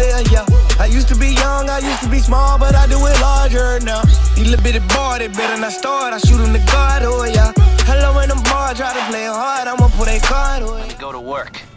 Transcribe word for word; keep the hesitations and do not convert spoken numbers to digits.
player, yeah. I used to be young, I used to be small, but I do it larger now. These little bitty boy, they better not start. I shoot them to God, oh yeah. Hello in them bar, try to play hard, I'ma put a card, oh yeah. Go to work.